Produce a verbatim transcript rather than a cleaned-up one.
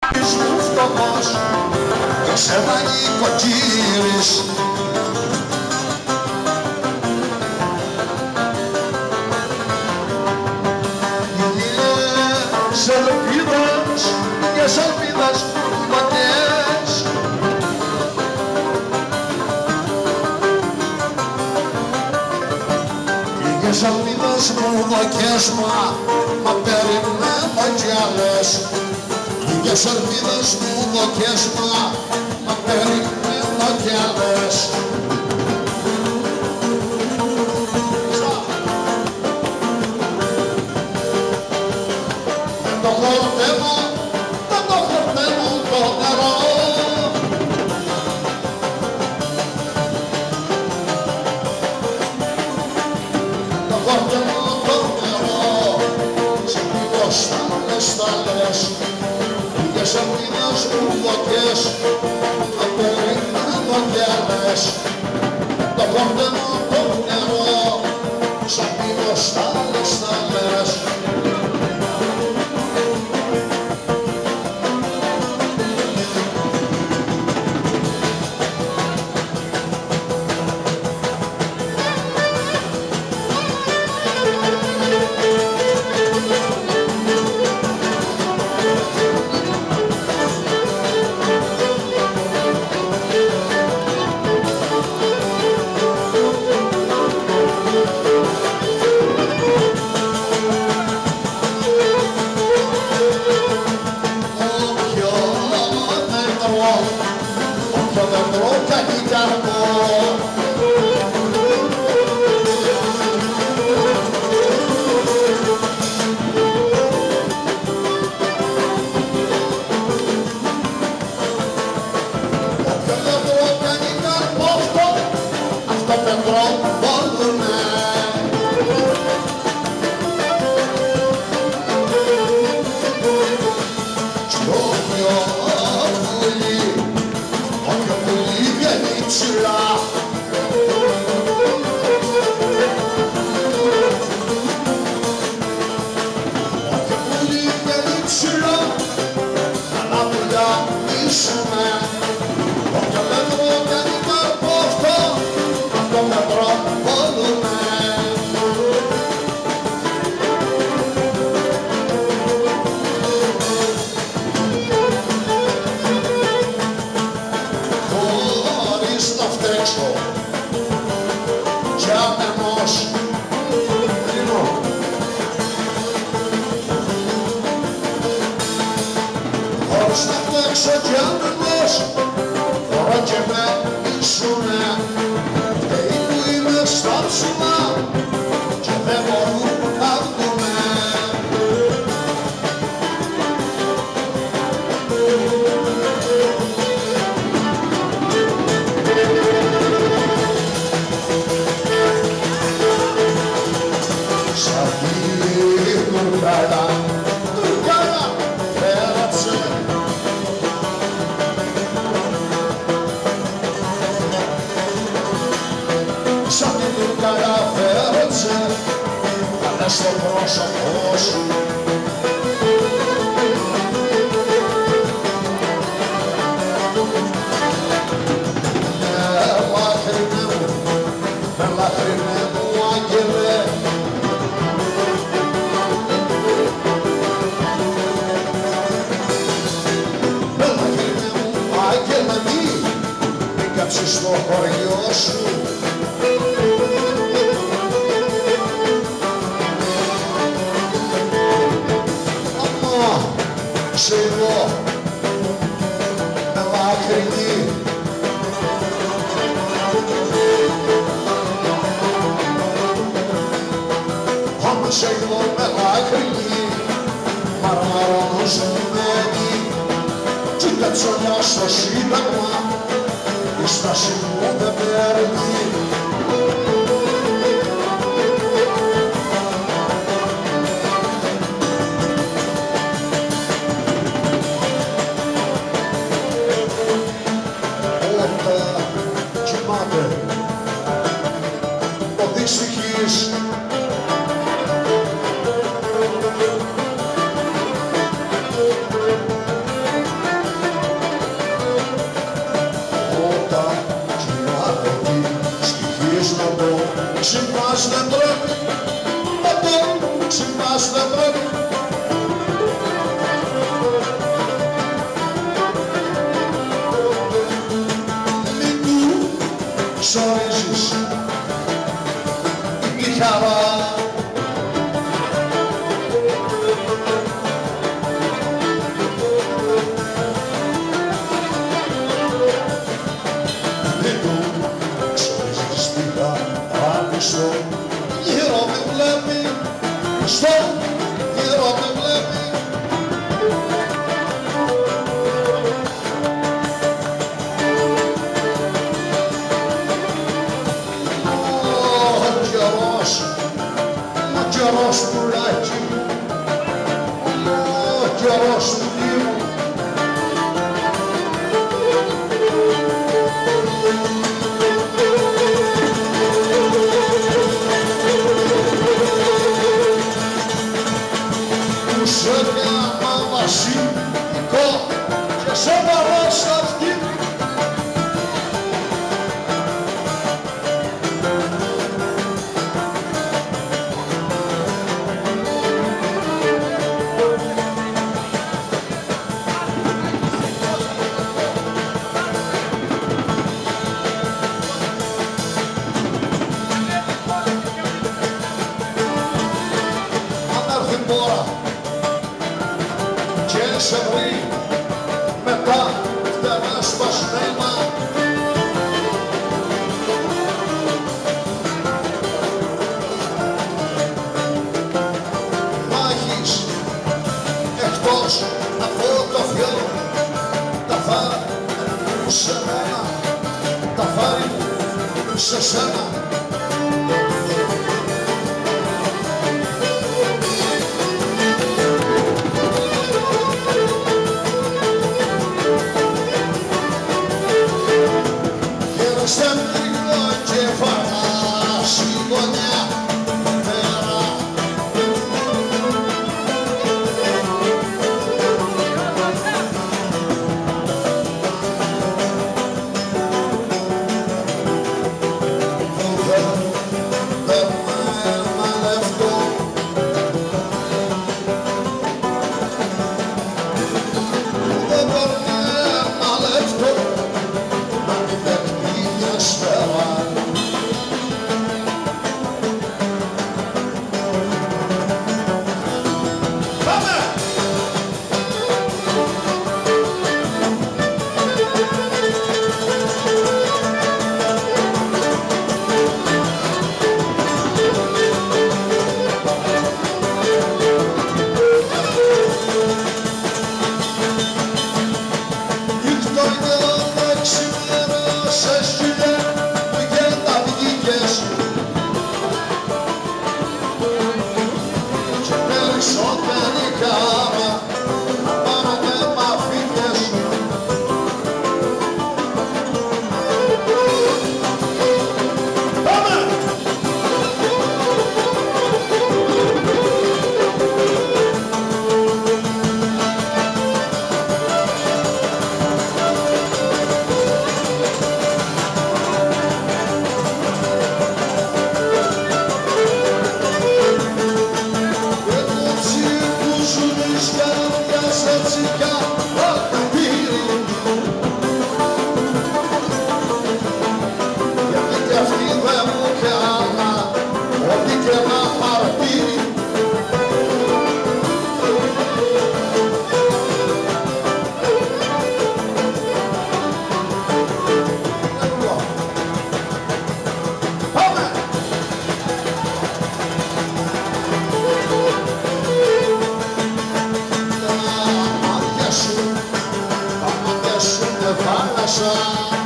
Ήσουν φτωχός και σε νοικοκύρης. Υγιές ελπίδες, υγιές ελπίδες μακές. Υγιές ελπίδες μου δοκές, μα, μα περιμένω κι άλλες. Υγιές ελπίδες μου δοκές, μα, μα περιμένω κι άλλες. Δεν το χορταίνω, δεν το χορταίνω το νερό. Το χορταίνω το νερό, σε πηγώ στάλες, στάλες. Υγιές ελπίδες μου δοκές, μα περιμένω κι άλλες. Το χορταίνω το νερό, σε πηγώ στάλες, στάλες. Όποιο δέντρο κάνει καρπό. Όποιο δέντρο κάνει καρπό, αυτό, αυτό δέντρο μπορούμε. Κι όποιο πουλί, όποιο πουλί βγαίνει ψηλά. Όποιο πουλί βγαίνει ψηλά, καλά πουλιά μίσουμε. Όποιο μέτρο κάνει καρπό, αυτό, αυτό μέτρο μπορούμε. Χωρίς να φταίξω κι αμενός κρίνω. Χωρίς να φταίξω κι αμενός μπορώ και με ίσουνε. Φταίει που είμαι στα ψηλά και δεν μπορούν να βγουνε. Σαν τη τουρκάλα, τουρκάλα πέρασε. Σαν τη τουρκάλα πέρασε, αλλά στο πρόσωπό σου. Με λάχρινε μου, με λάχρινε μου άγγελε. Με λάχρινε μου άγγελε μη, μη κάψεις στο χωριό σου. Αμά, ξέρω, με λάχρινη. Άμα σε εγώ με λάχρινη, μαρμαρονοσμένη, κι η κατσολιά στο σύνταγμα, η στάση μου δεν παίρνει. Όταν κοιμάται ο δυστυχής, Έτσι μας δεν πρέπει, έτσι μας δεν πρέπει. Μην του ξορίζεις την χαρά. Γύρω με βλέπει, στο γύρω με βλέπει. Ο καιρός, ο καιρός πουλάκι, ο καιρός πουλί. Και σε παράς αυτή. Αν έρθει τώρα και σε βρει μετά φτερά σπασμένα, θα έχεις εκτός από το φιό τα φάρη σε μένα, τα φάρη σε σένα. Sun.